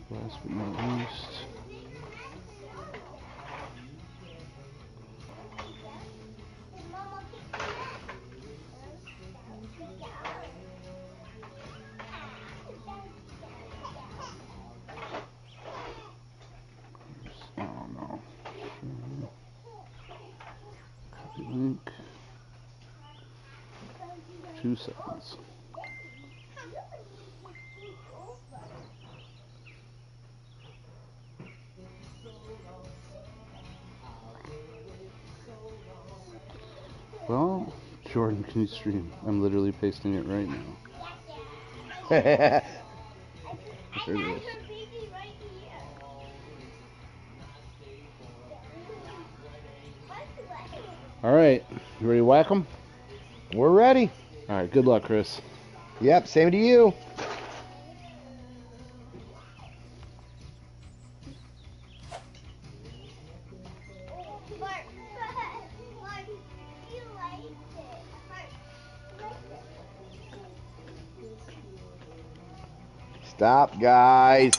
Last but not least. Oh no. Copy link. 2 seconds. Well, Jordan, can you stream? I'm literally pasting it right now. There it is. All right, you ready to whack 'em? We're ready. All right, good luck, Chris. Yep, same to you. Stop, guys.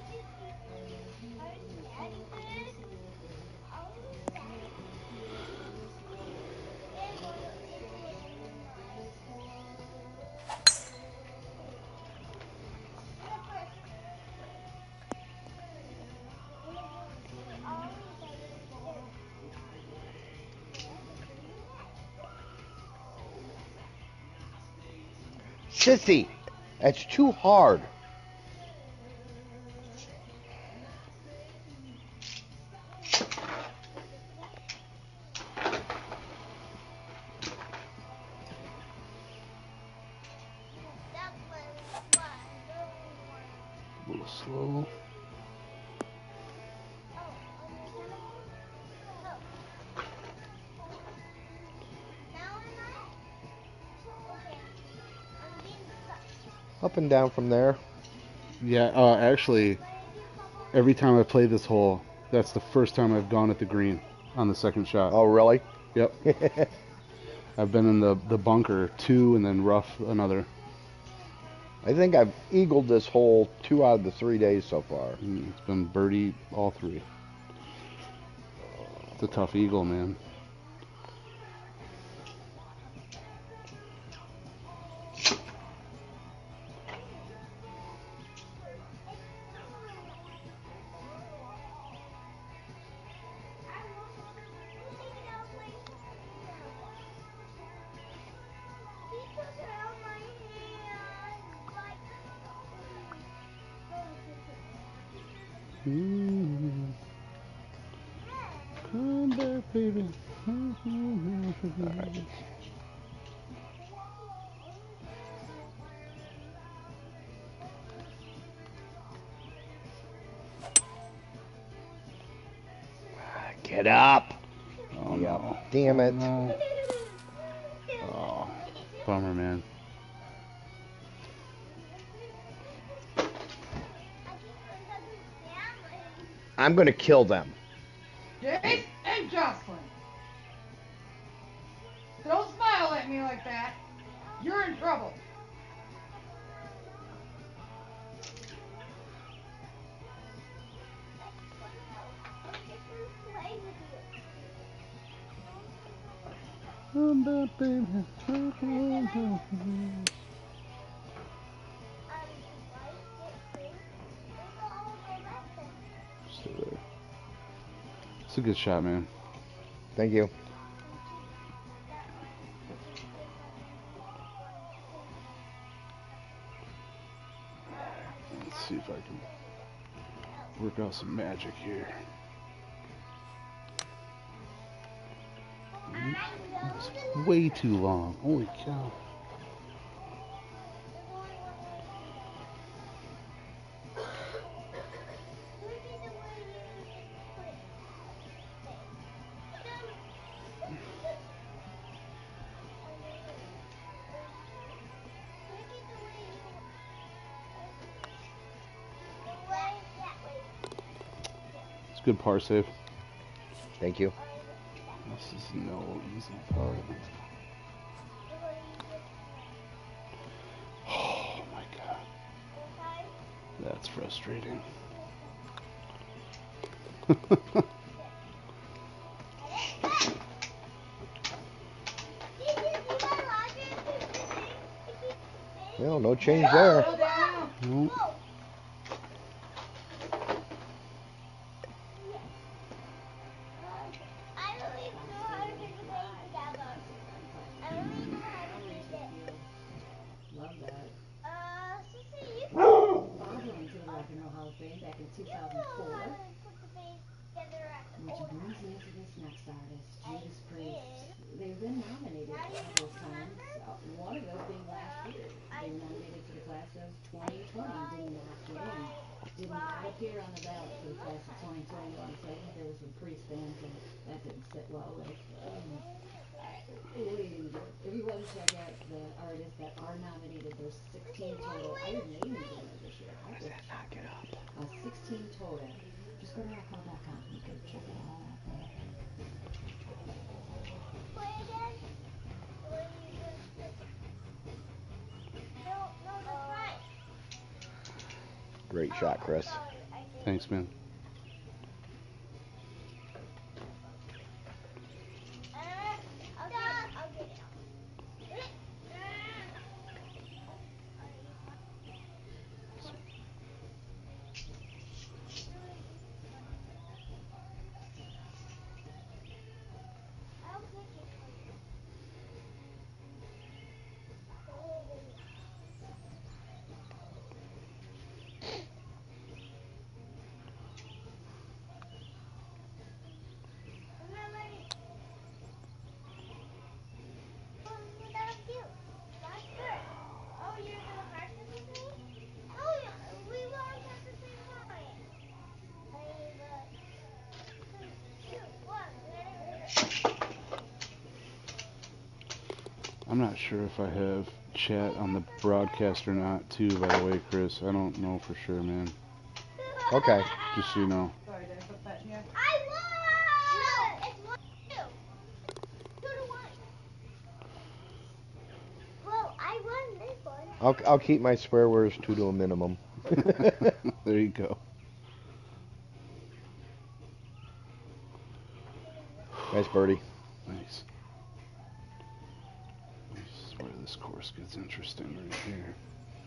Sissy, that's too hard. A little slow. Up and down from there. Yeah, actually, every time I play this hole, that's the first time I've gone at the green on the second shot. Oh, really? Yep. I've been in the bunker 2 and then rough another. I think I've eagled this hole 2 out of the 3 days so far. It's been birdie all 3. It's a tough eagle, man. Come back, baby. Right. Get up. Oh, Yep. no. Damn it. No. Oh, bummer, man. I'm going to kill them. Jace and Jocelyn. Don't smile at me like that. You're in trouble. Come back, baby. Stay there. It's a good shot, man. Thank you. Let's see if I can work out some magic here. It's way too long. Holy cow. It's a good par save. Thank you. This is no easy par. Oh my god. That's frustrating. Well, no change there. Go down. Nope. Love that. Bob went into the Rock and Roll Hall of Fame back in 2004, which brings me to this next artist, Judas Priest. They've been nominated a couple of times, one of those being last year. They were nominated for the class of 2020, did not get in. Did not appear on the ballot for the class of 2021, so I think there were some Priest fans and that didn't sit well with. What are you gonna do? If you want to check out the artists that are nominated, there's 16 total. Iron Maiden's in there this year. I just knock it up. 16 total. Just go to rockall.com. You can check it all out there. Great shot, Chris. Thanks, man. I'm not sure if I have chat on the broadcast or not, too, by the way, Chris. I don't know for sure, man. Okay. Just so you know. Sorry, did I put that in here? No, it's 1-2. 2-1. Well, I won this one. I'll keep my swear words to a minimum. There you go. Nice birdie. Nice. This is where this course gets interesting right here.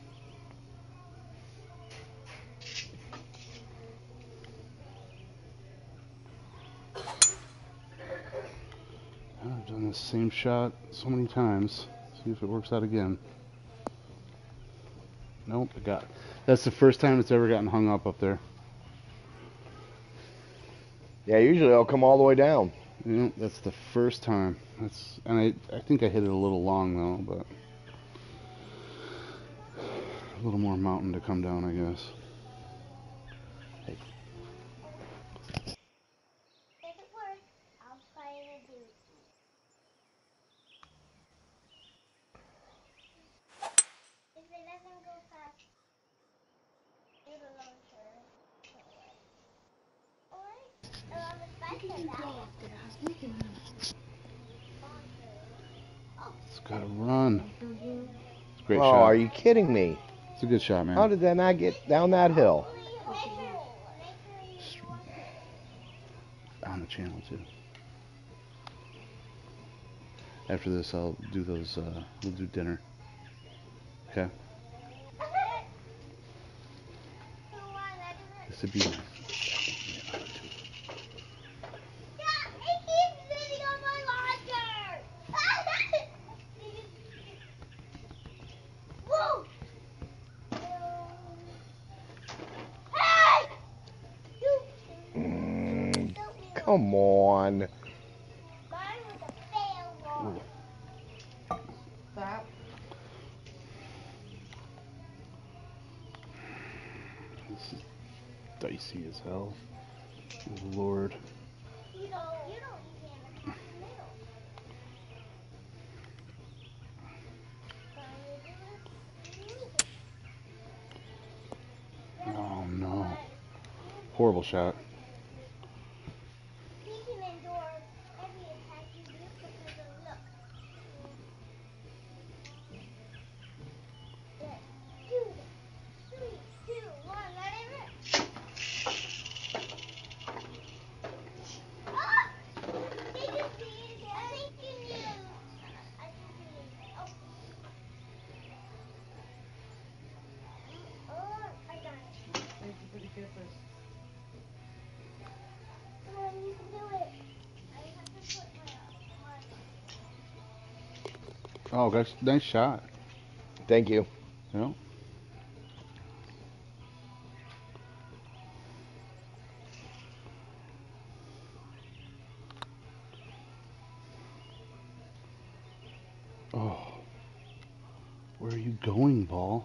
I've done this same shot so many times. See if it works out again. Nope, it got. That's the first time it's ever gotten hung up there. Yeah, usually I'll come all the way down. Yeah, that's the first time. And I think I hit it a little long though, but a little more mountain to come down, I guess. If it works, I'll try to do. If it doesn't go fast, do the long turn. It's got to run. It's a great Oh, shot. are you kidding me? It's a good shot, man. How did that not get down that hill? On the channel too. After this, I'll do those. We'll do dinner. Okay. This would be. Come on. Stop. This is dicey as hell. Good Lord. Oh no. Horrible shot. Oh, gosh, nice shot. Thank you. Yeah. Oh, where are you going, ball?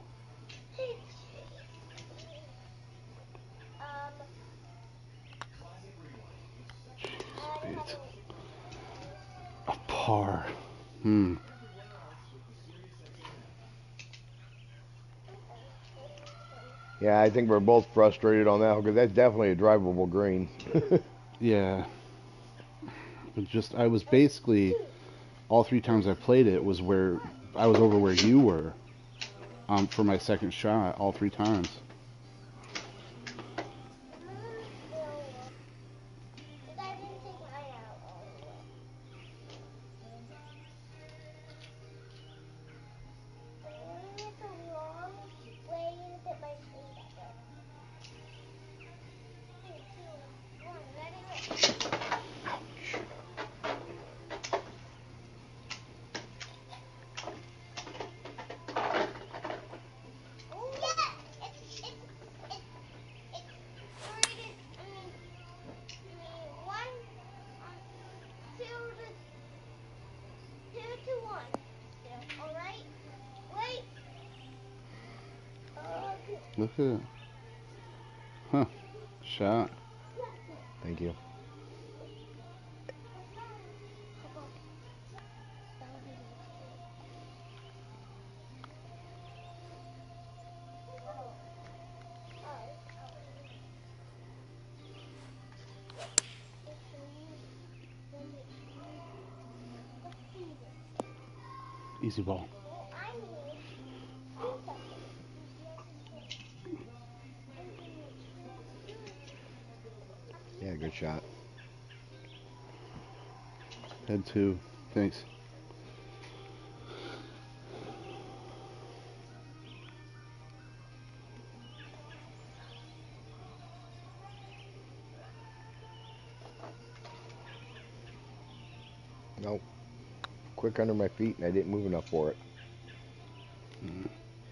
Jeez, a par. Hmm. Yeah, I think we're both frustrated on that because that's definitely a drivable green. Yeah. But just I was basically all 3 times I played it was where I was over where you were for my second shot all 3 times. I didn't take mine out all the way. It's a long way to put my sleeve up there. 3, 2, 1, ready, go. Yeah, it's 1, 2 to 1. Still, all right. Wait. Look at it. Huh. Shot. Thank you. Easy ball. Yeah, good shot. Head 2. Thanks. Nope. Quick under my feet, and I didn't move enough for it. Mm.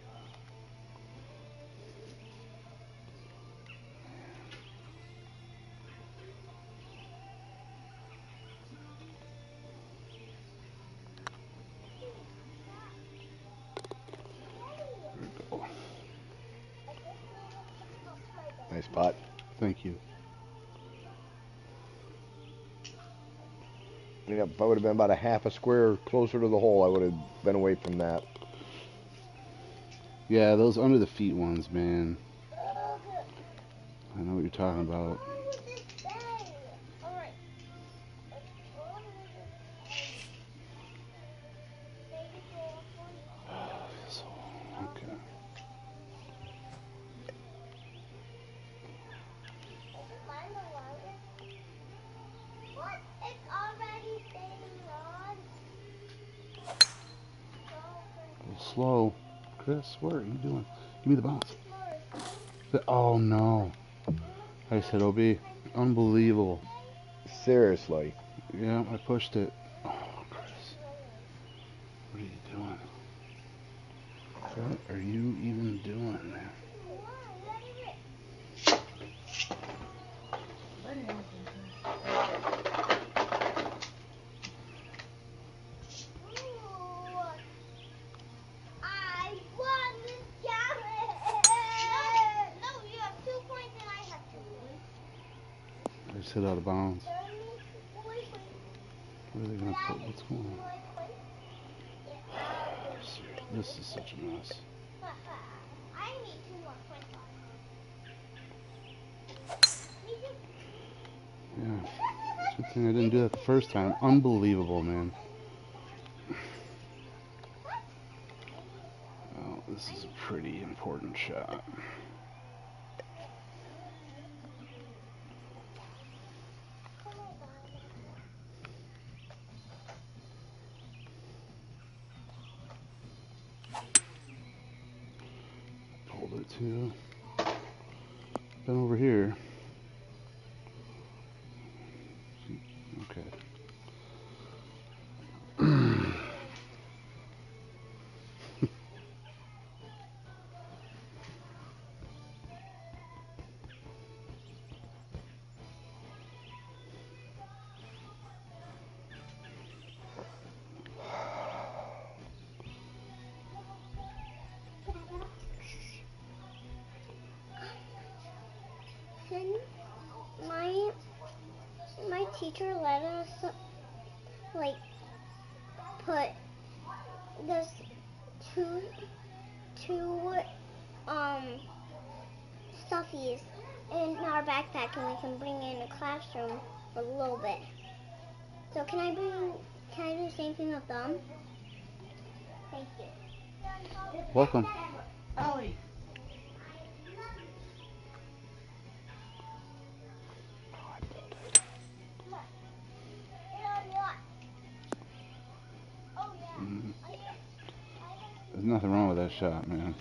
Nice putt. Thank you. If I would have been about a half a square closer to the hole, I would have been away from that. Yeah, those under the feet ones, man. I know what you're talking about. Okay. What? It's already staying on. A little slow. Chris, what are you doing? Give me the bounce. Oh, no. I said, OB. Unbelievable. Seriously. Yeah, I pushed it. Oh, Chris. What are you doing? What are you even doing, man? I won this challenge! No, you have 2 points and I have 2 points. I just hit out of bounds. Wait. Where are they going to put? What's going on? This is such a mess. I need 2 more points. Yeah. It's a good thing I didn't do that the first time. Unbelievable, man. Oh, this is a pretty important shot. Hold it too. Been over here. Okay. Can my teacher let us like put this two stuffies in our backpack and we can bring it in the classroom for a little bit. So can I do the same thing with them? Thank you. Welcome. Ellie. Mm. There's nothing wrong with that shot, man.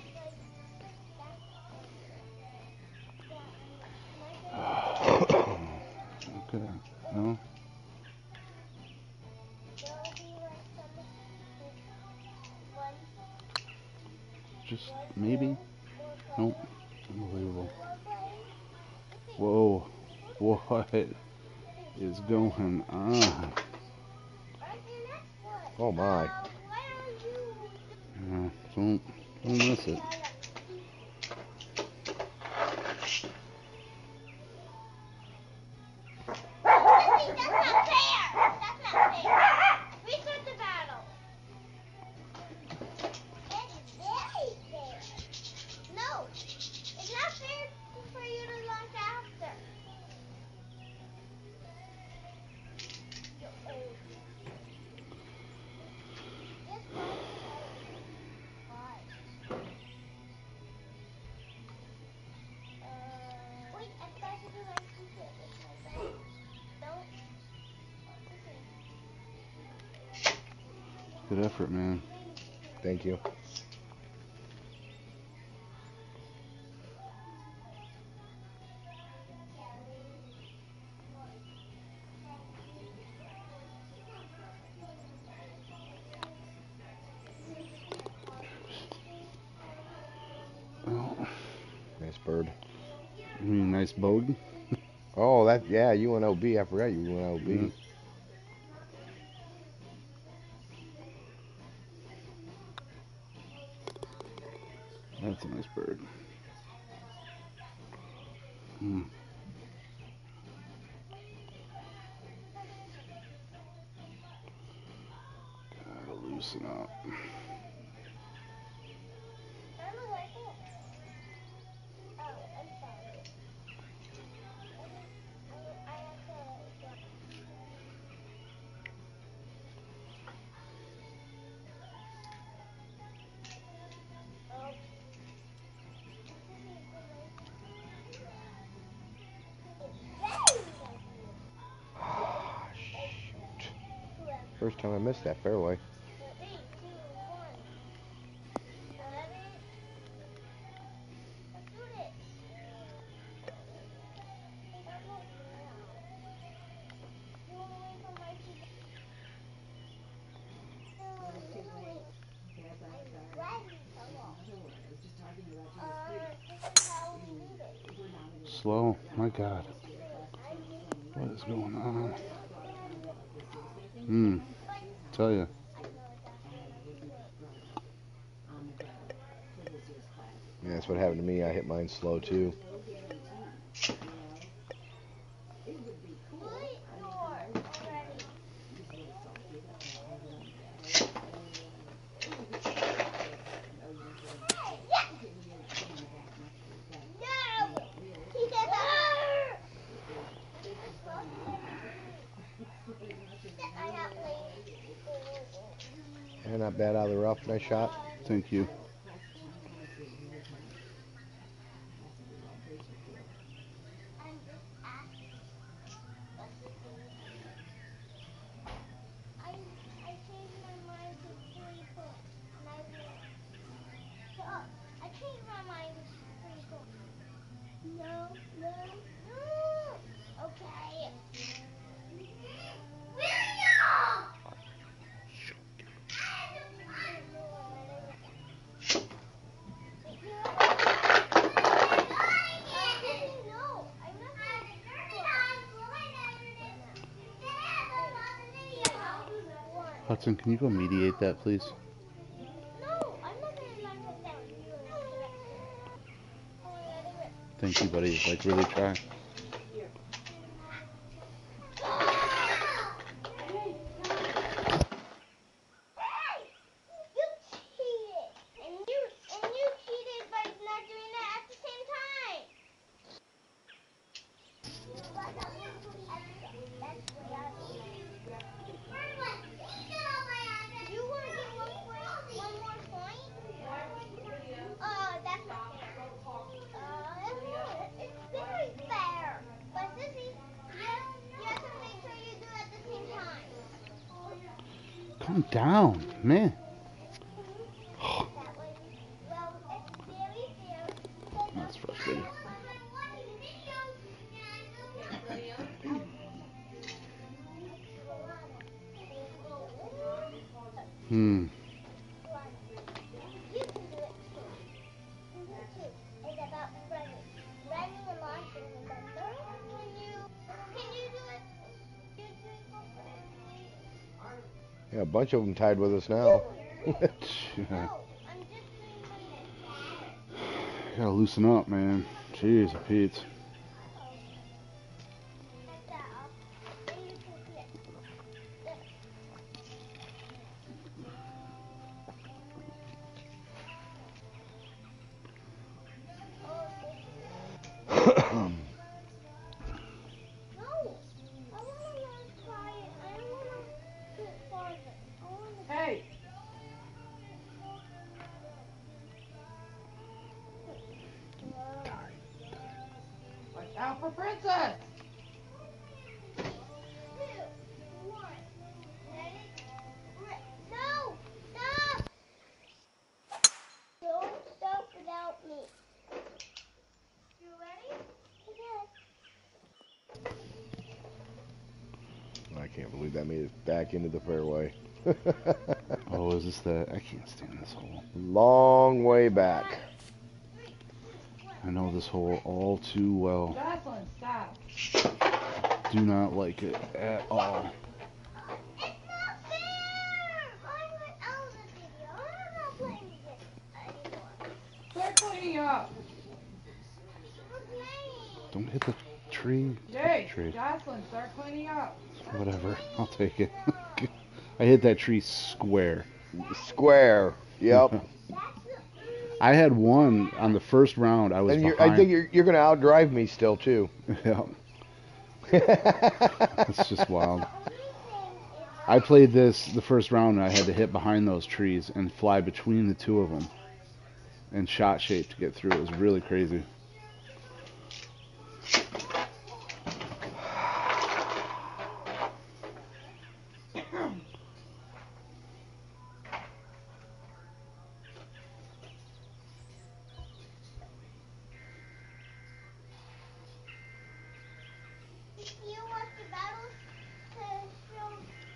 Okay. No? Just maybe? Nope. Unbelievable. Whoa. What is going on? Oh my. Yeah, don't miss it. Good effort, man. Thank you. Oh, Nice bird. you mean nice bogey? Oh, yeah, UNLV. I forgot you UNLV. Yeah. That's a nice bird. Hmm. Gotta loosen up. First time I missed that fairway. Slow. My God. What is going on? Tell you. Yeah, that's what happened to me. I hit mine slow too. And not bad out of the rough. Nice shot. Thank you. Hudson, can you go mediate that, please? Thank you, buddy. Like, really try. Calm down, man. That's frustrating. Hmm. Yeah, a bunch of them tied with us now. Yeah. Gotta loosen up, man. Jeez, Pete. Hey! Watch out for Princess! No! Stop! Don't stop without me. You ready? I can't believe that made it back into the fairway. Oh, is this the... I can't stand this hole. Long way back. I know this hole all too well. Jocelyn, stop. Do not like it at all. It's not fair! I went out of the video. I'm not playing this anymore. Start cleaning up. I'm playing. Don't hit the tree. Jay, Tree. Jocelyn, start cleaning up. Whatever. I'll take it. I hit that tree square. Square. Yep. I had one on the first round. I was And behind. I think you're going to outdrive me still, too. Yeah. It's just wild. I played this the first round and I had to hit behind those trees and fly between the two of them and shot shape to get through. It was really crazy. You watch the battles to show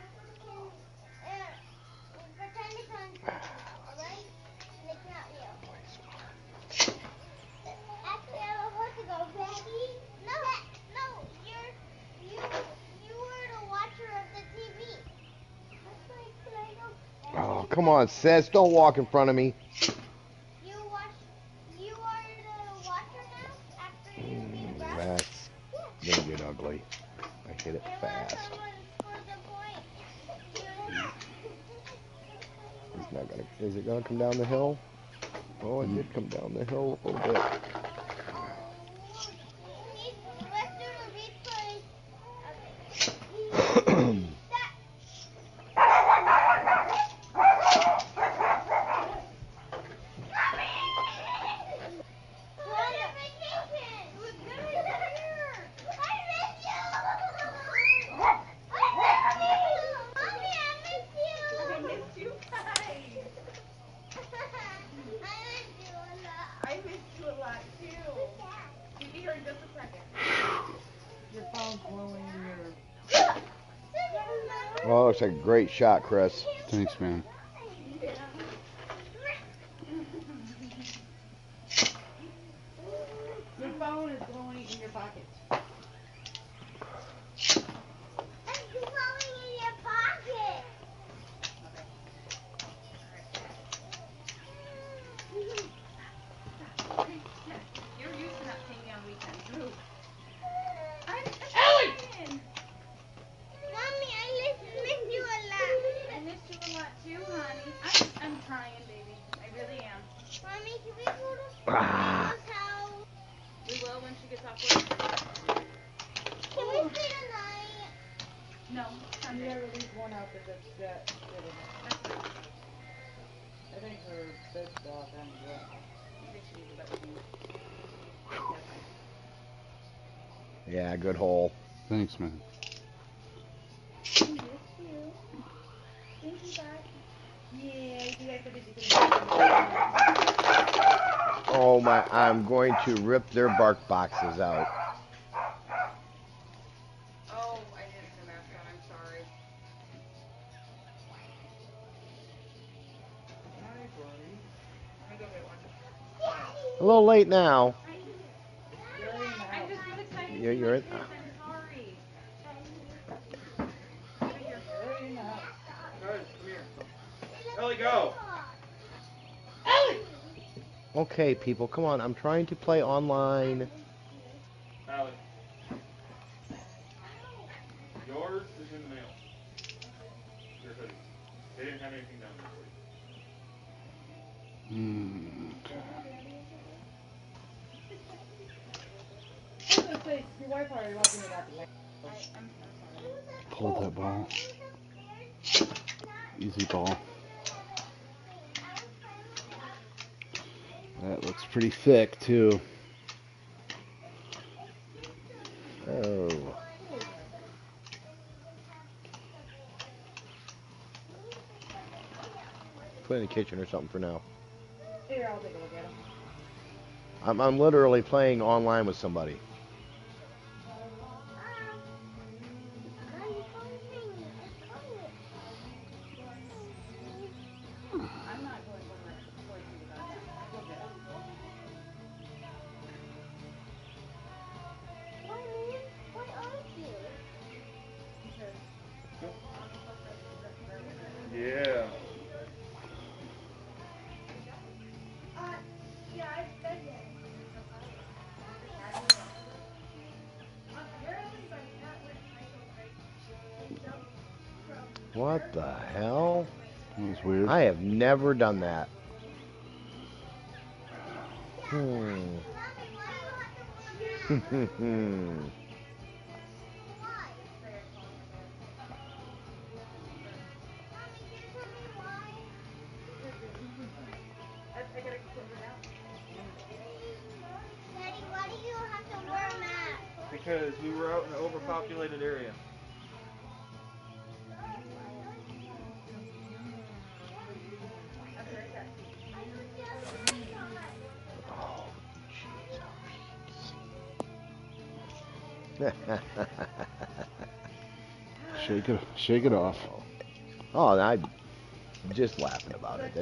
pretend it's on TV, alright? And it's not real. Actually, I don't want to go, Daddy. No, you were the watcher of the TV. That's like, can I go? Oh, come on, Seth. Don't walk in front of me. You are the watcher now after you beat a grass? That's going to get ugly. I hit it fast. It's not gonna. Is it gonna come down the hill? Oh, it did come down the hill a little bit. Your phone's blowing your... Oh, looks like a great shot, Chris. Thanks, man. Your phone is blowing in your pocket. You're used to not seeing me on weekends. Mommy, I miss you a lot. I missed you a lot too, honey. I'm trying, baby. I really am. Mommy, can we go to Grandma's house? We will when she gets off work. Can we stay tonight? No, You Sunday. never leave one out that's that. I think her bed's off and Maybe she needs a better view. Yeah, good hole. Thanks, man. I miss you. Thank you, Oh my, I'm going to rip their bark boxes out. Oh, I didn't put a mask on. I'm sorry. Hi, buddy. Let me go get one. A little late now. I'm just so excited Yeah, to see you're my it. kids. I'm sorry. Over here. Guys, come here. Ellie, go. Okay, people, come on. I'm trying to play online. Allie. Yours is in the mail. Your hoodie. They didn't have anything down there for you. Okay. Hold that ball. Easy ball. That looks pretty thick too. Oh. Put it in the kitchen or something for now. Here, I'll take a look at them. I'm literally playing online with somebody. I'm not going to you about that. Go get them. What are you? Yeah. Yeah, I've been there. Apparently, my cat went and jumped from. What the hell? That was weird. I have never done that. Daddy, why do you have to wear a mask? Because we were out in an overpopulated area. Oh, jeez. Shake it off. Oh, I'm just laughing about it.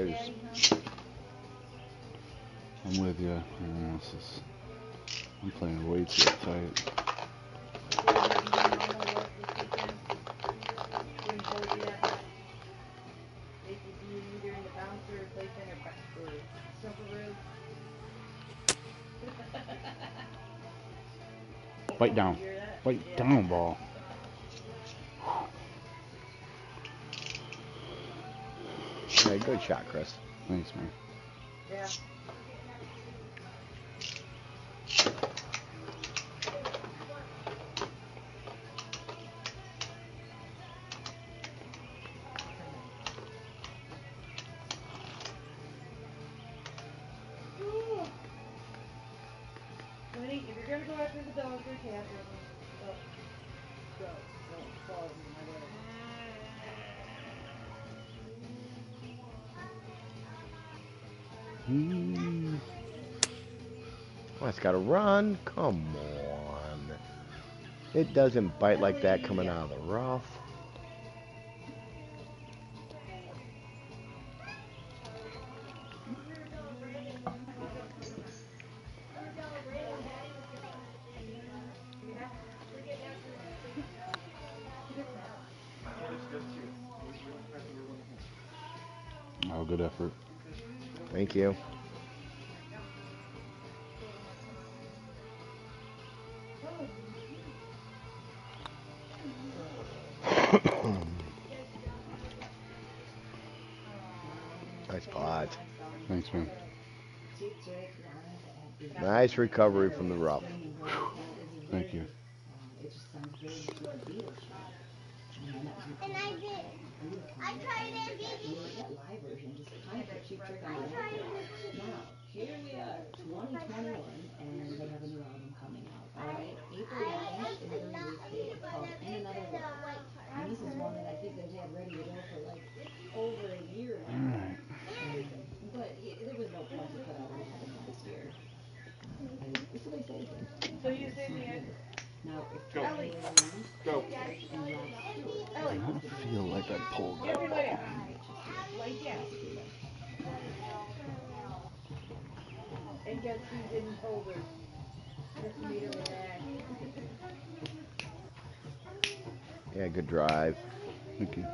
I'm with you. I'm playing way too tight. Bite down. Bite down, ball. All right, good shot, Chris. Thanks, man. Yeah. Honey, if you're gonna go after the dogs or cats, go. Don't follow me, my brother. Oh, it's got to run. Come on. It doesn't bite like that coming out of the rough. Oh, good effort. Thank you. Nice pot. Thanks, man. Nice recovery from the rough. Thank you. And I did. I tried it, baby. Now, here we are, 2021, and they have a new album coming out, alright? April 9th is their release date. It's called In Another World. And this is one that I think they've had ready to go for like, I pulled that Every ball. leg. Like that. And guess who didn't hold her? Just made her relax. Yeah, good drive. Thank you.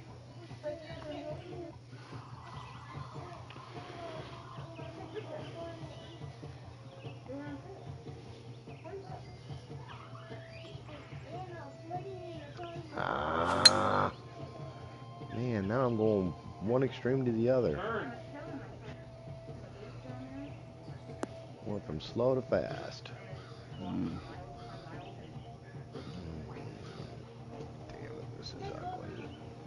Ah. Man, now I'm going one extreme to the other. Turn. Went from slow to fast. Mm. Damn it, this is ugly.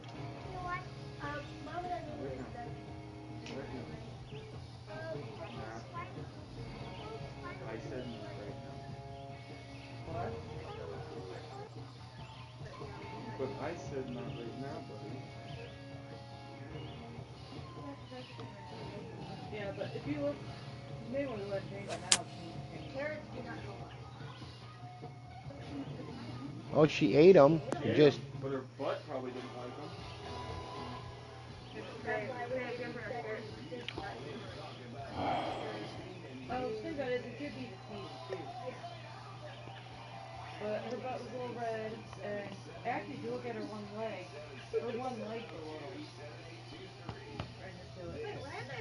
I said not right now. What? But I said not right now, buddy. Yeah, but if you look, you may want to let Jane out. Carrots do not go Oh, she ate them. Yeah, Just but her butt probably didn't like them. Oh, the thing about it is it could be the season too. But her butt was a little red, and actually, if you look at her one leg was a little. Right next to it.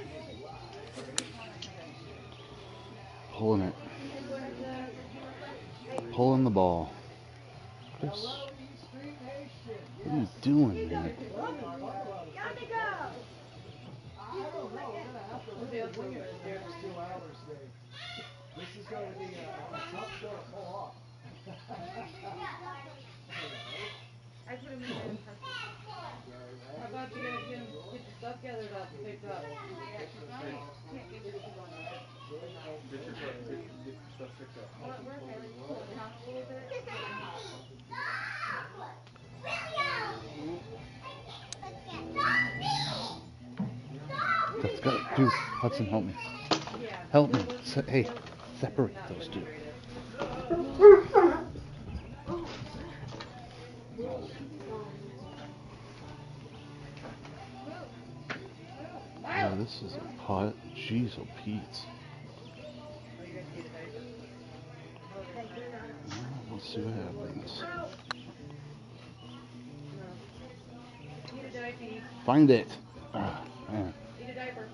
Pulling it. Pulling the ball. What are you doing, man? This is going to be a tough show to pull off. I put him in there. How about you guys get your stuff gathered up and picked up? Get your stuff picked up. Let's go. Dude, Hudson, help me. Help me. Hey, separate those two. Oh, this is a pot. Jeez, oh, Pete. Let's see what happens. Find it. Ah, man. Need a diaper.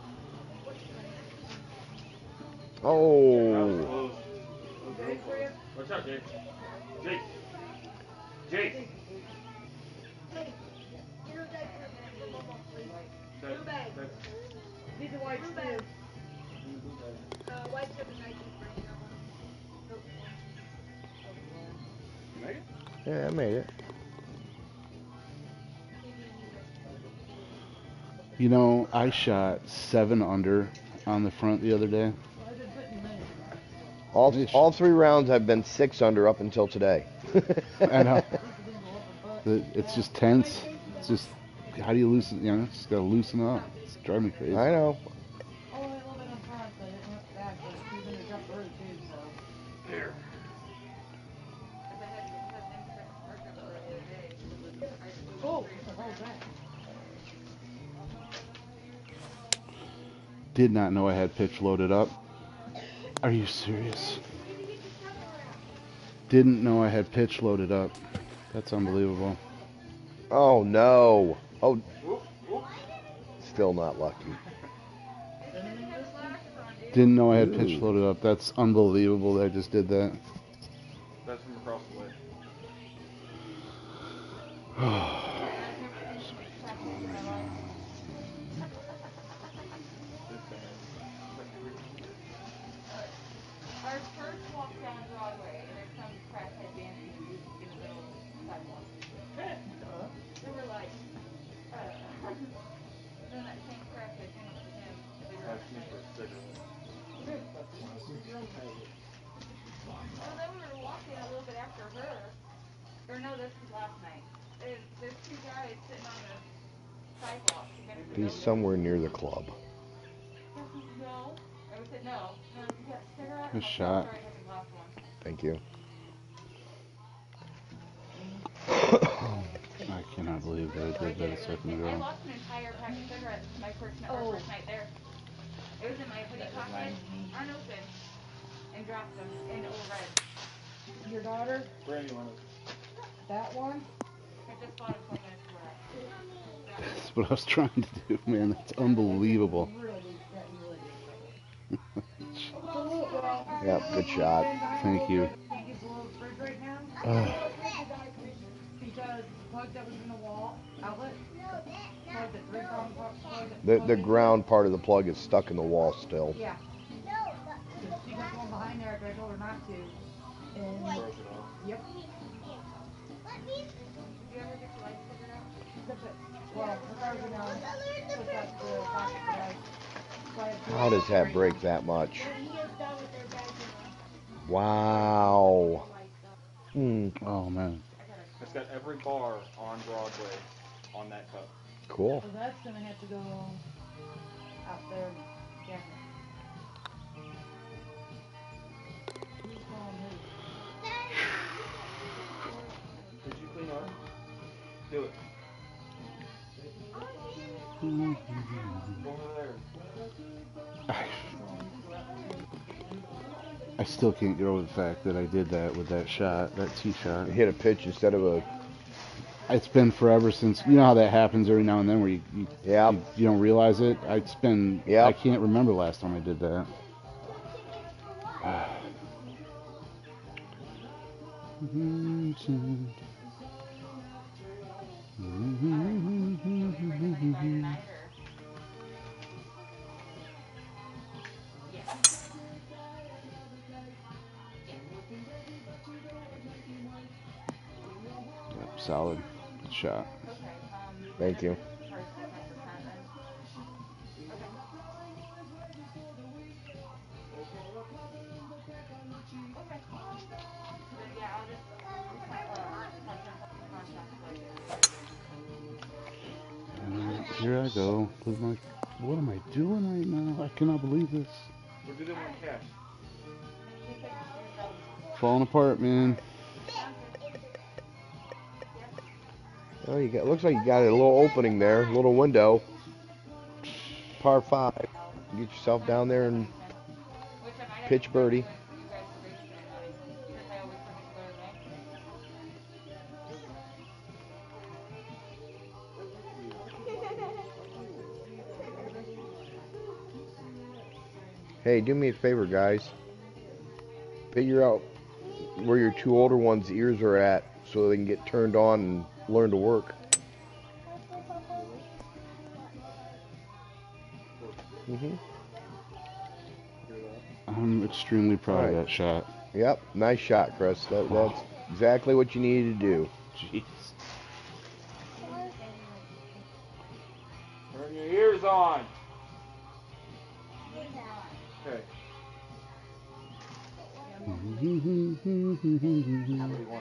oh. Watch out, Jake. Jake. Jake. These are whites too. White chip and Nike brand. You make it? Yeah, I made it. You know, I shot 7 under on the front the other day. All 3 rounds I've been 6 under up until today. I know. It's just tense. It's just, how do you loosen, you know, just gotta loosen up. It's driving me crazy. I know. Only a little bit on front, but it went back, but he's gonna jump through too, so. Here. Oh, what the hell is that? Did not know I had pitch loaded up. Are you serious? Didn't know I had pitch loaded up. That's unbelievable. Oh no. Oh. Still not lucky. Didn't know I had pitch loaded up. That's unbelievable that I just did that. That's from across the way. Our church walks down Broadway, and there's some crackhead dancing in the middle of the sidewalk. They were like, then that same crackhead came up to him. They were That's me for cigarettes. Well, then we were walking a little bit after her. Or no, this was last night. There's 2 guys sitting on the sidewalk. He's somewhere near the club. No. I said no. No, you got a cigarette? Good shot. Sorry, I had the last one. Thank you. I cannot believe believe that I did that a second I ago. lost an entire pack of cigarettes my first night there. It was in my hoodie pocket, unopened, and dropped them in Old Red. Your daughter, Brandy wanted. that one? I just bought it 20 minutes before that. That's what I was trying to do, man. That's unbelievable. Yep, good shot. Thank you. It's a little fridge right now. Because the plug that was in the wall outlet, plug the 3-prong plug. The ground part of the plug is stuck in the wall still. Yeah. She kept going behind there after I told her not to. And Broke it off. yep. Did you ever get your lights figured out? Well, the car's in on, put that pocket bag. How does that break that much? Wow. Oh, man. It's got every bar on Broadway on that cup. Cool. So that's gonna have to go out there. Yeah. Did you clean up? Do it. Go over there. I still can't get over the fact that I did that with that shot, that tee shot. Hit a pitch instead of a. It's been forever since, you know how that happens every now and then where you Yeah. you don't realize it? It's been, Yep. I can't remember the last time I did that. Yep, solid. Good shot. Thank you. And here I go with my, what am I doing right now? I cannot believe this. We'll do them on cash. Falling apart, man. Oh, you got. Looks like you got a little opening there, a little window. Par 5. Get yourself down there and pitch birdie. Hey, do me a favor, guys. Figure out where your 2 older ones' ears are at so they can get turned on and learn to work. I'm extremely proud of that shot. Yep, nice shot, Chris. That's exactly what you needed to do. Jeez. Turn your ears on. Okay. What do you want?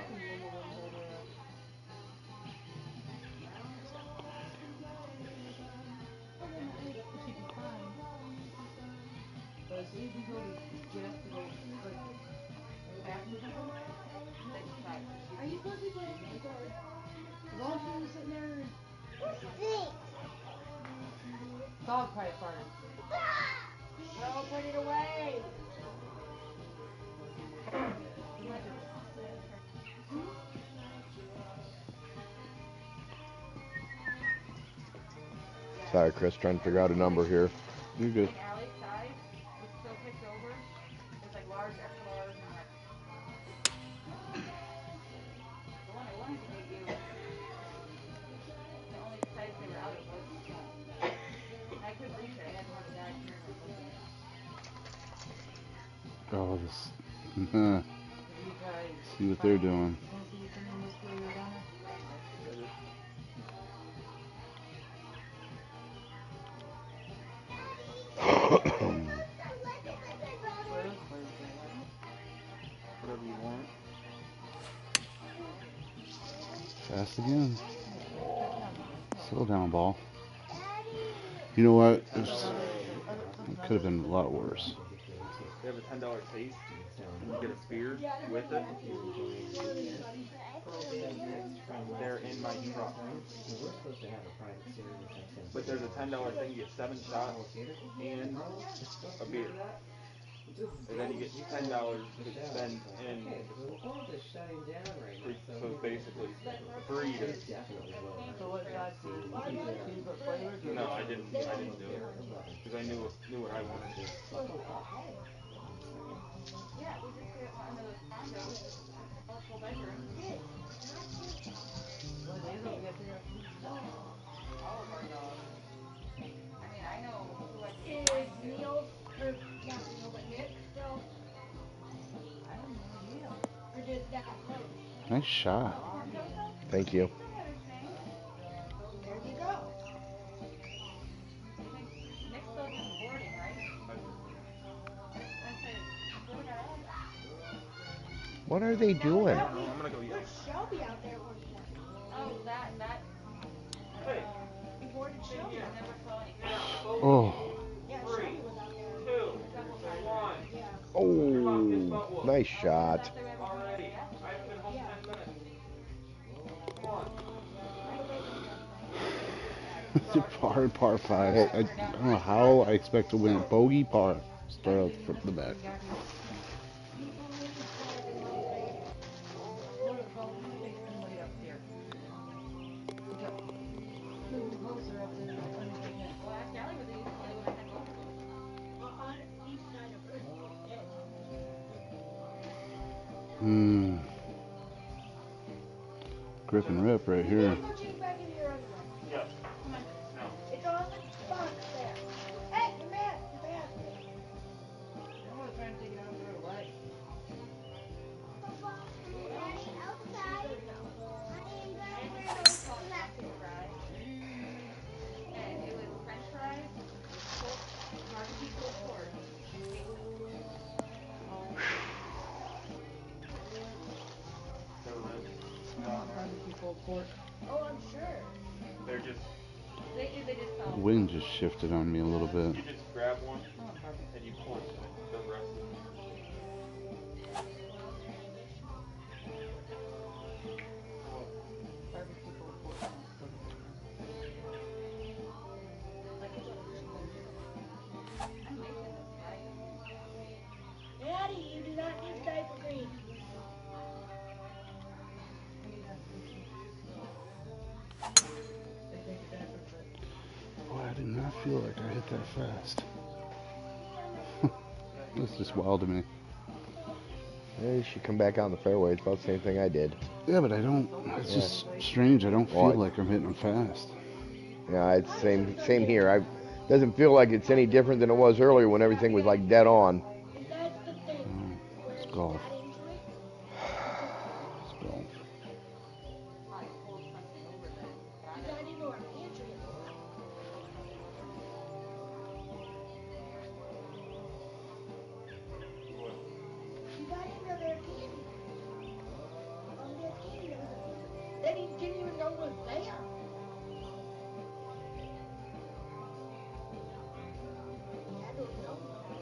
Are you supposed to be playing the card? As long as she was sitting there. Dog pipe farted. No, put it away. Sorry, Chris, trying to figure out a number here. You're good. Alley's size was still picked over. It's like large, extra large, and like. The one I wanted to get you, the only size they were out of was. I couldn't reach it. I had to have a guy here. Oh, this. You guys. See what they're doing. Want to see your turn this way you're done? Whatever you want. Fast again. Slow down, ball. You know what? It could have been a lot worse. They have a $10 taste. You get a spear with it. They're in my truck. there's a $10 thing, you get 7 shots and a beer. And then you get $10 to spend in. So it's basically free to. So what shots do you choose what flavors? Or No, I didn't do it because I knew what I wanted. Yeah, we just get one of those condos, multiple bedrooms. what days will we get there? All of our dogs. I mean, I know who I can Is find to. Neil, or not Neil, but Nick still, I have no idea. or did that close? Nice shot. Thank you. Still got his name. There you go. I think Nick's still doing boarding, right? I said, still got us. What are they doing? I'm gonna go eat. There's Shelby out there at one point. Oh, that, Hey. We boarded Shelby. I never saw any. Oh, Yeah, Shelby was out there. 2, 1. Yeah. Oh, nice shot. Already. I haven't been home 10 minutes. par 5. I don't know how I expect to win. Bogey par. Start out from the back. Well, ask Allie what they used to play when I had both of them. On each side of her. Grip and rip right here. Go change back into your underwear. Yes. It's on the box there. Hey, your man. I'm gonna try and take it out for a light. And it was french fries, pork, barbecue pulled pork, and steak. Barbecue pulled pork. Oh, I'm sure. They're just. They just The fell. wind just shifted on me a little bit. You just grab one Oh, barbecue. and you pull the rest of it. Barbecue pulled pork. I'm making this, right? Daddy, you do not need diaper green. They take it back with it. Boy, I did not feel like I hit that fast. That's just wild to me. Yeah, you should come back out in the fairway. It's about the same thing I did. Yeah, but I don't. It's just strange. I don't feel Well, like I'm hitting them fast. Yeah, it's same here. I doesn't feel like it's any different than it was earlier when everything was like dead on. That's the thing. It's golf. That injury, It's golf. I pulled something over that. you got into our pantry. You got into their candy. On their candy, there was a piece that he didn't even know was there. I don't know.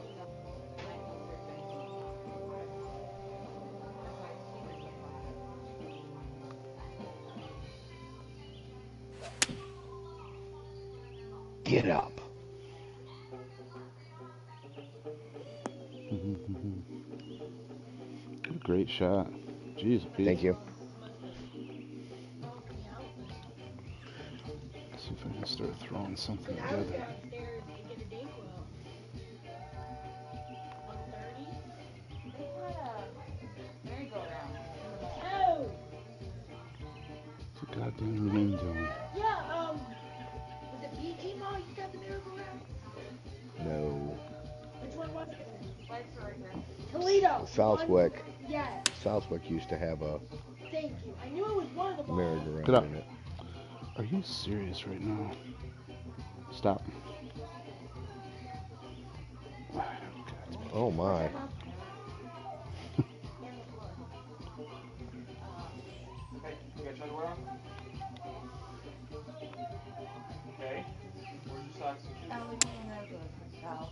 Get up. Great shot. Jeez, Pete. Thank you. Let's see if I can start throwing something I was together. downstairs making a dink well. 130. They put a merry-go-round in the mall. Oh! It's a goddamn window. Yeah, was it PG Mall you got the merry-go-round? No. Which one was it? Lights are right here. Toledo. Southwick. Yes, Southwick used to have a thank you. I knew it was one of the malls. merry-go-round Get up. in it. Are you serious right now? Stop. Oh my. Okay, you got your underwear on? Okay. Where's your socks and shoes? Allie, come in there, good. Al.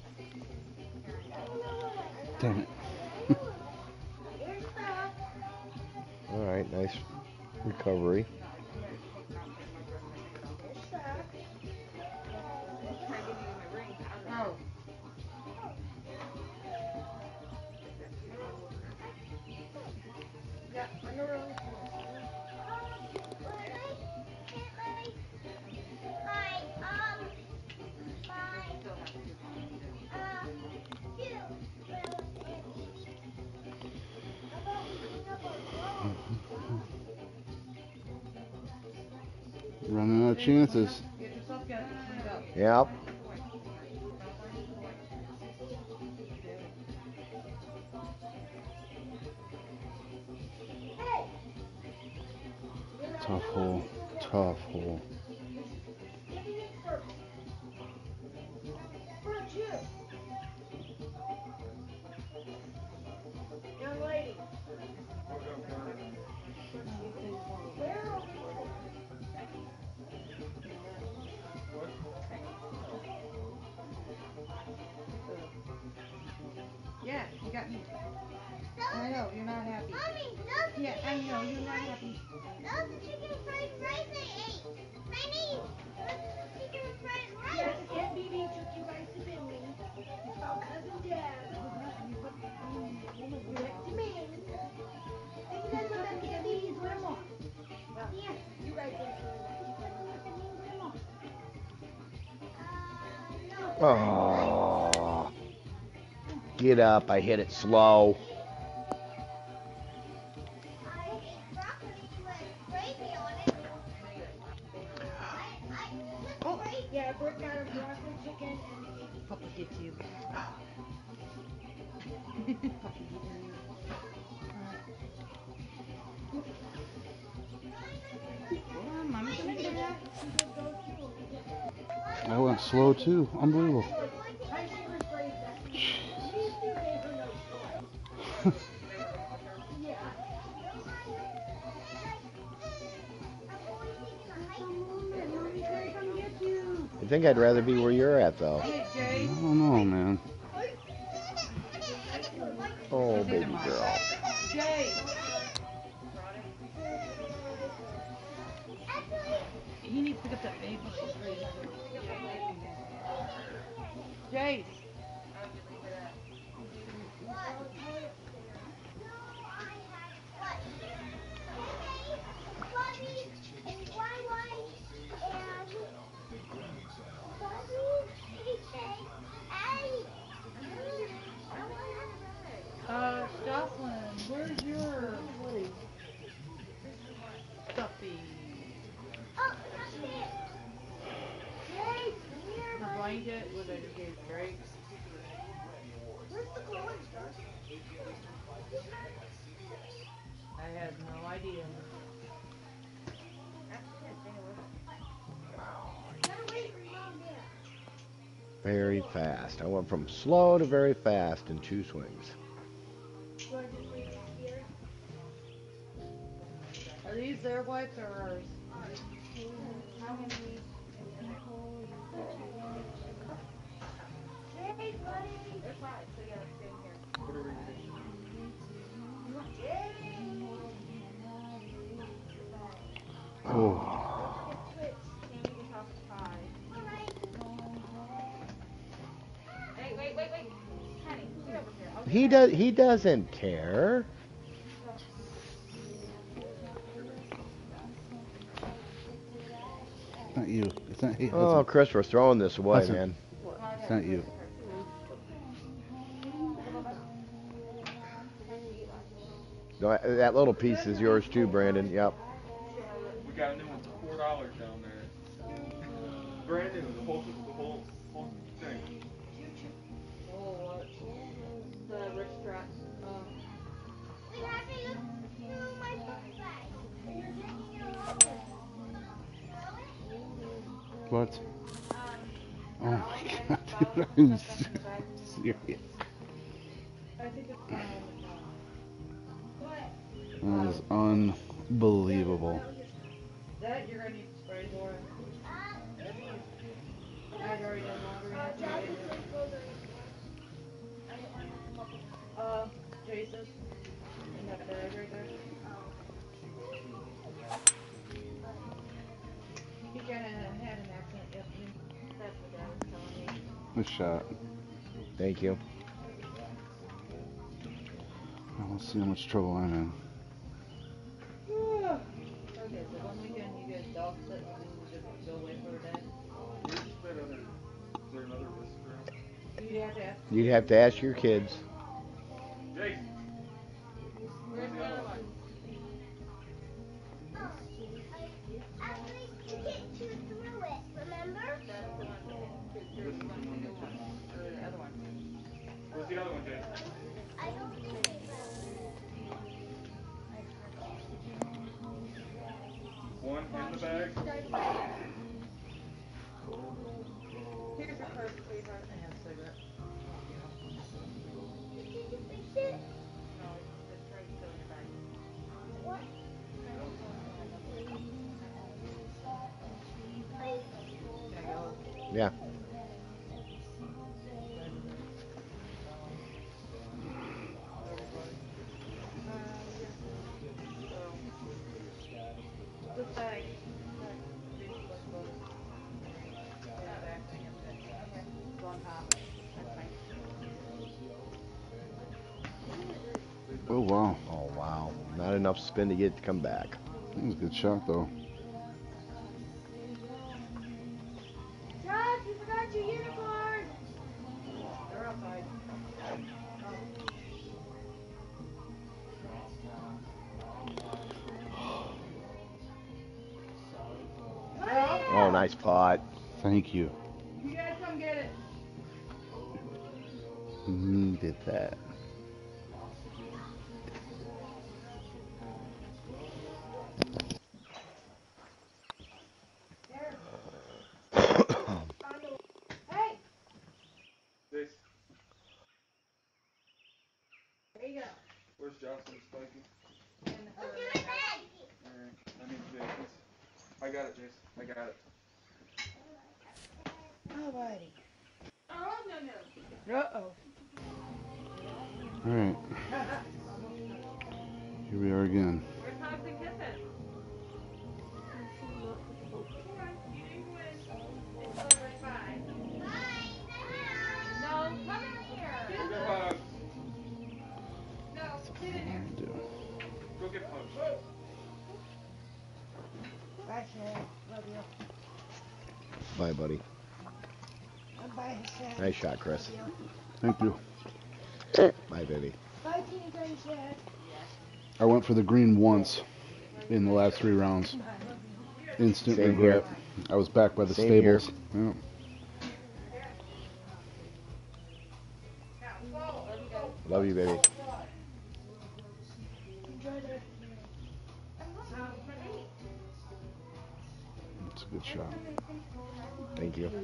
Damn it. Here's that. All right, nice recovery. Here's that. Oh. Yeah, I know where I'm Running out of chances. Get yourself cleaned up. Yep. Tough hole. Tough hole. Young lady. Yeah, you got me. I know, you're not happy. Mommy, Yeah, I know, you're not happy. that's the chicken fried rice I ate. Granny, that's the chicken fried rice. Yes, Aunt BB took you guys to Finley. You saw Cousin Dad. You went to Maine. And you guys went back to Aunt BB's with Mom. Yeah, you guys didn't really like each other. With Mom. Oh. Get up. I hit it slow. Oh, yeah, Brooke got a broccoli chicken and Papa gets you. Mommy's gonna get that. I went slow too. Unbelievable. I think I'd rather be where you're at, though. Hey, Jay. I don't know, man. Oh, baby girl. Jay. He needs to pick up that baby. Jace. Jocelyn, where's your stuffy? The blanket with a gave Drake. I have no idea. Very fast. I went from slow to very fast in 2 swings. Are these their wipes or ours? Oh. Wait. Honey, get over here. He doesn't care. It's not you. It's not. Hey, Oh, listen. Chris, we're throwing this away, Listen. man. It's not you. No, that little piece is yours too, Brandon. Yep. We got a new one for $4 down there. Brand new, the whole thing. Oh, what? The wrist strap. We have to look through my book bag. And you're taking it over. What? Oh my god, dude, I'm serious. I think it's That is unbelievable. that you're gonna need to spray more. I've already done laundry. Jason. In that bag right there. He kinda had an accident yesterday. That's what Dad was telling me. Nice shot. Thank you. Now let's see how much trouble I'm in. Okay, so one weekend you guys dog sit and just go away for a day? Where's that other? Is there another whisk around? You'd have to ask. You'd have to ask your kids. Jake. Where's the other one? At least you get two through it, remember? That's the one. There's one new one. Or the other one. Where's the other one, Jake? I don't think they One in the bag. Here's your purse, please. And cigarette. Did you fix it? No, it's right still in your bag. What? Can I go? Yeah. This bag. It's on top. That's fine. Oh wow, Oh wow. Not enough spin to get it to come back. that was a good shot though. Josh, you forgot your unicorn. They're outside. Oh, nice pot. Thank you. You guys come get it. Needed that. Hey, Jace. there you go. Where's Jocelyn Spiky? Look at my bag. Alright. I need Jace's. I got it, Jace. I got it. Alrighty. Oh, no. Uh-oh. All right, here we are again. Where's Hugs and Kisses? You didn't win. It's over. Bye. No, come in here. Go get Hugs. No, sit in here. Do. Go get Hugs. Bye, Chad. Love you. Bye, buddy. Bye, Chad. Nice shot, Chris. Thank you. Bye, baby. Bye, Tina Green, Chad. I went for the green once in the last 3 rounds. Instant Same regret. here. I was back by the Same here. stables. Yeah. Love you, baby. Enjoy the It's a good shot. Thank you.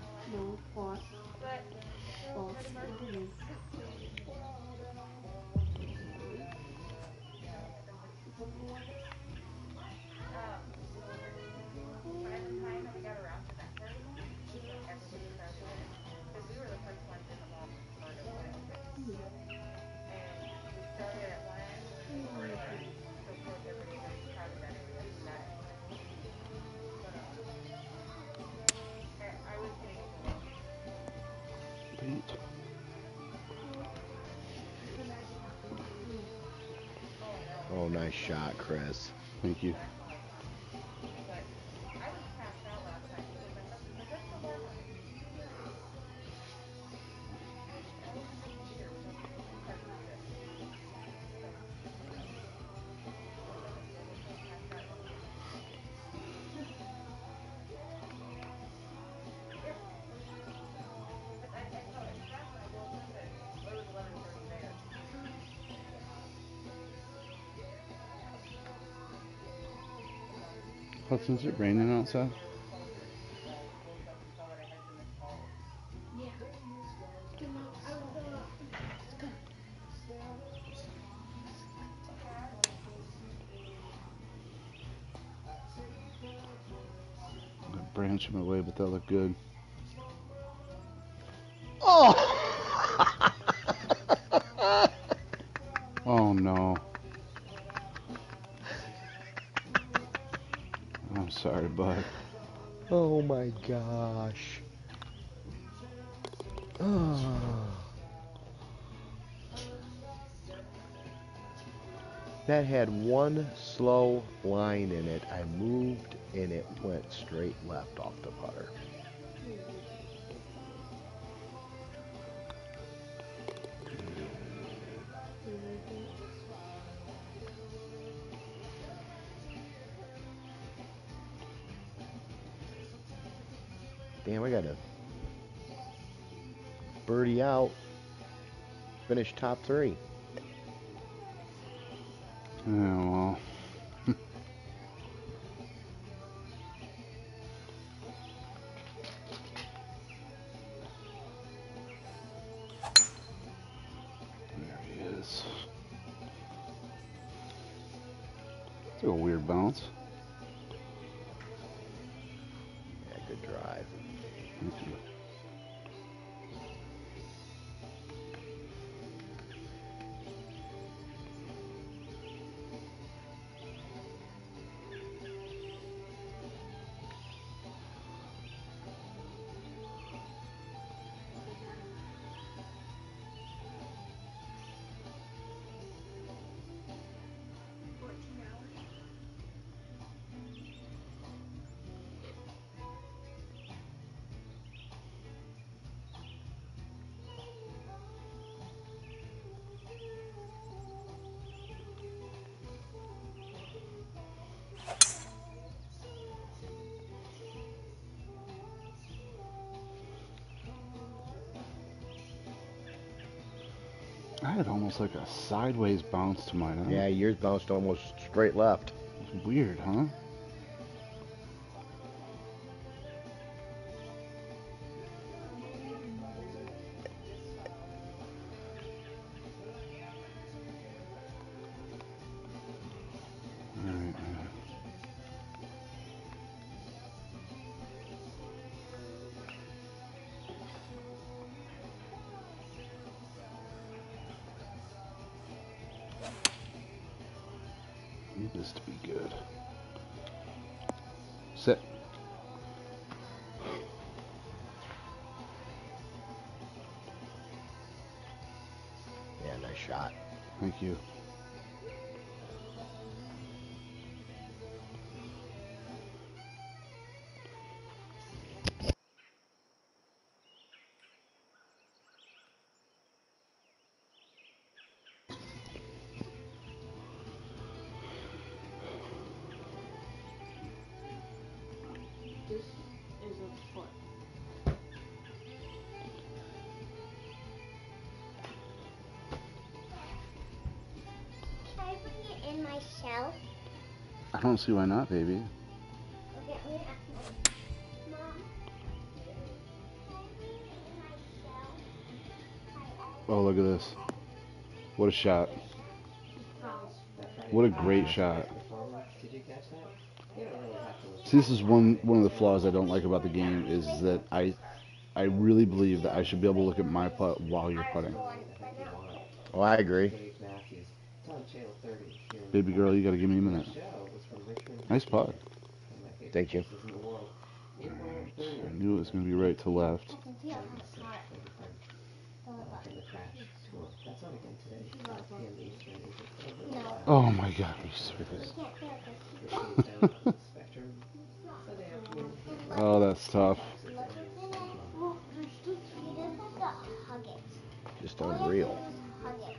By the time that we got around to that part, everybody started it. Because we were the first ones in the mall part of it. And we started at 1, so of course everybody was probably ready to do that. But, I was getting Paint. Oh, nice shot, Chris. Thank you. I was passed out last night because I thought, was this the one? Hudson, is it raining outside? Got branch in my way, but that looked good. Oh! Oh no. I'm sorry, bud. Oh my gosh. That had one slow line in it. I moved and it went straight left off the putter. Damn, I got a birdie out. Finish top 3. Yeah, well. There he is. It's a weird bounce. Yeah, good drive. Thank you. I had almost like a sideways bounce to mine. Yeah, yours bounced almost straight left. It's weird, huh? Alright, need this to be good. Sit. Yeah, nice shot. Thank you. This is a foot. Can I bring it in my shell? I don't see why not, baby. Okay, I'm gonna ask Mom. Can I bring it in my shell? Oh, look at this. What a shot. What a great shot. Did you catch that? You don't really have to. See, this is one of the flaws I don't like about the game is that I really believe that I should be able to look at my putt while you're putting. Oh, I agree. Dave Matthews. It's on channel 30 here in Baby girl, you gotta give me a minute. The show was from Richmond. Nice putt. One of my favorite Thank you. places in the world. April I 30th. knew it was gonna be right to left. I can feel how hot From the crash tour. That's on again today. 5 p.m. Eastern. No. Oh my god, are you serious? I can't feel it. Spectrum. Sunday afternoon. Oh, that's tough. Well, you just have to hug it. Just All you have to unreal. do is hug it.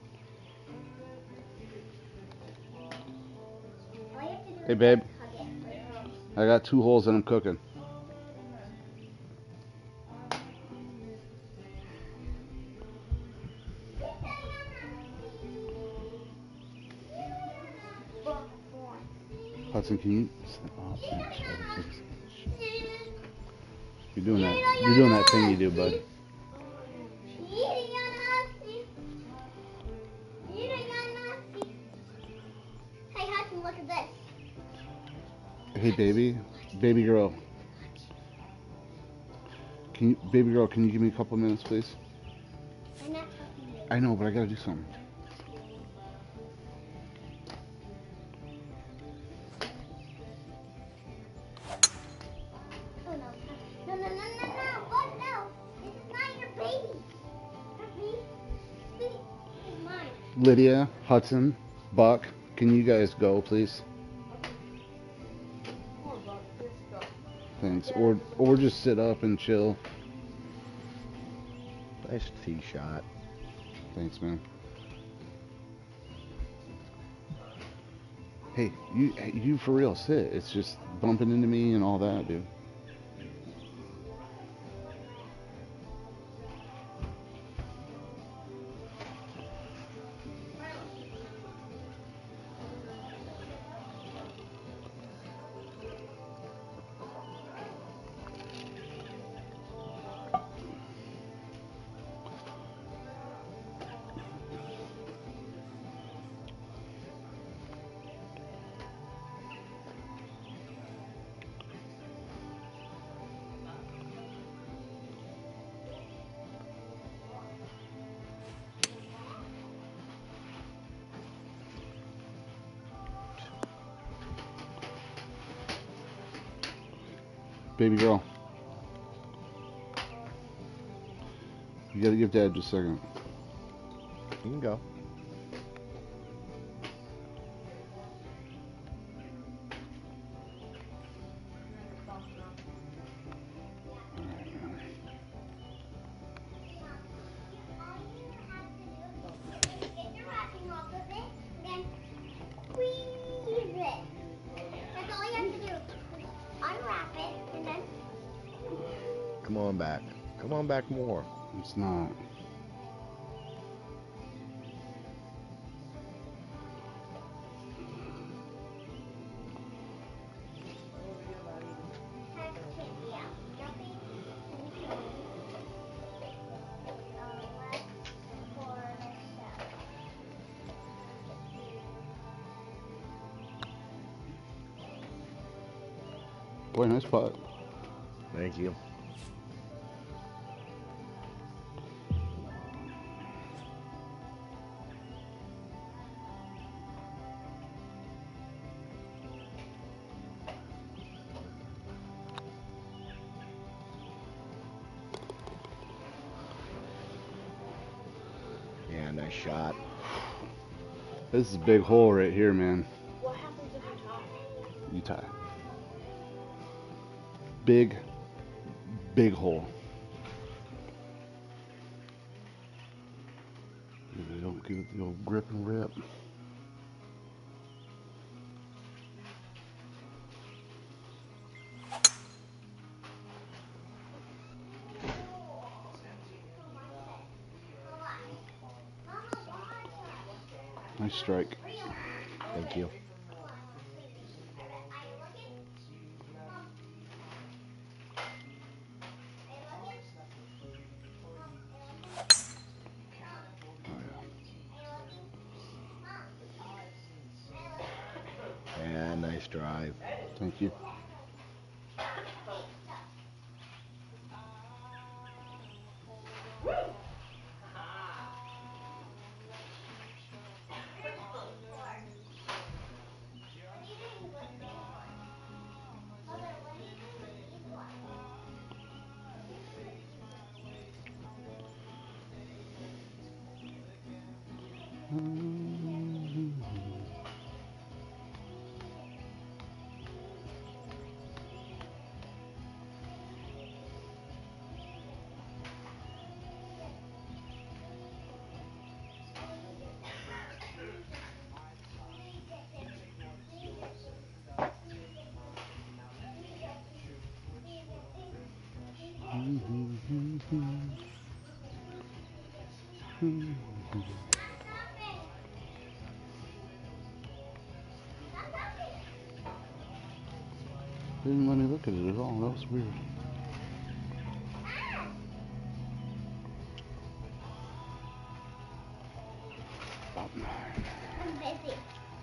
All you have to do Hey, is babe. hug it. I got 2 holes and I'm cooking. Hudson, can you? Oh, thanks. You're doing that. You're doing that thing you do, bud. Hey, Hudson, look at this. Hey, baby girl. Baby girl, can you give me a couple minutes, please? I'm not talking to you. I know, but I gotta do something. Oh, no. No, no, no, no, no. What? No. This is not your baby. Lydia, Hudson, Buck, can you guys go, please? Poor Buck, just go. Thanks. Or just sit up and chill. Nice tee shot. Thanks, man. Hey, you for real, sit. It's just bumping into me and all that, dude. Baby girl. You gotta give Dad just a second. You can go. Get your wrapping off of it, then squeeze it. That's all you have to do. Unwrap it, and then Come on back. Come on back more. It's not. have to take it out. Nothing. Left for the show. Boy, nice putt. Thank you. Yeah, nice shot. This is a big hole right here, man. What happens if you tie? You tie. Big, big hole. They don't give it the old grip and rip. Nice strike. Thank you. Yeah, nice drive. Thank you. They didn't let me look at it at all. That was weird. I'm busy.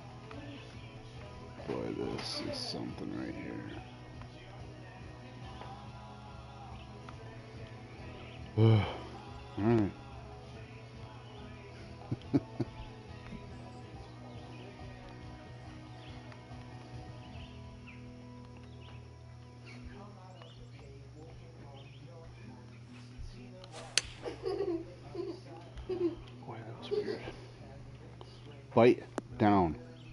Boy, this is something right here. All right. Boy, that was weird. bite down.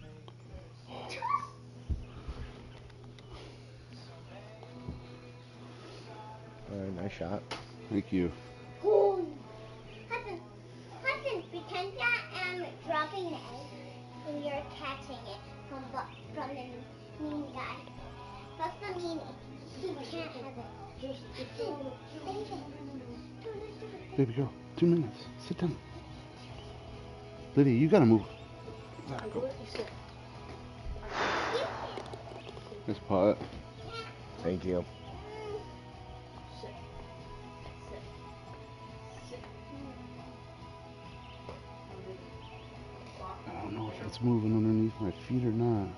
All right, nice shot. Thank you. Hudson, pretend that I'm dropping the egg and you're catching it from the mean guy. That's the mean. He can't have it. Baby girl, 2 minutes. Sit down. Lydia, you gotta move. Go. Nice pot. Thank you. I don't know if it's moving underneath my feet or not.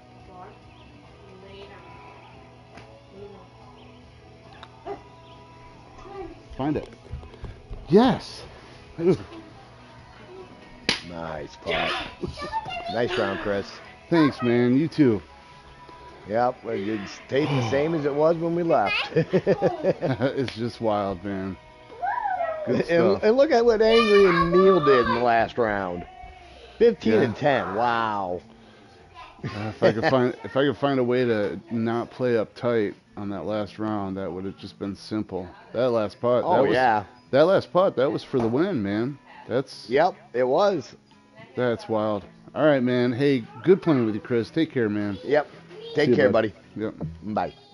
Find it. Yes. Nice pot. Nice round, Chris. Thanks, man. You too. Yep, well, it tastes the same as it was when we left. It's just wild, man. Good stuff. And look at what Angry and Neil did in the last round. 15 and 10. Wow. If I could find a way to not play uptight on that last round, that would have just been simple. That last putt. Oh, yeah. That last putt, that was for the win, man. Yep, it was. That's wild. All right, man. Hey, good playing with you, Chris. Take care, man. Yep. Take See you, care, bud. buddy. Yep. Bye.